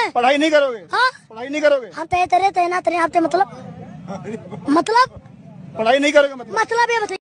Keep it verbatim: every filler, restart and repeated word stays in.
पढ़ाई नहीं करोगे? हाँ पढ़ाई नहीं करोगे? हम तेरे तेरे तेना तेरे आपते मतलब मतलब पढ़ाई नहीं करोगे मतलब? मतलब ये बताइए।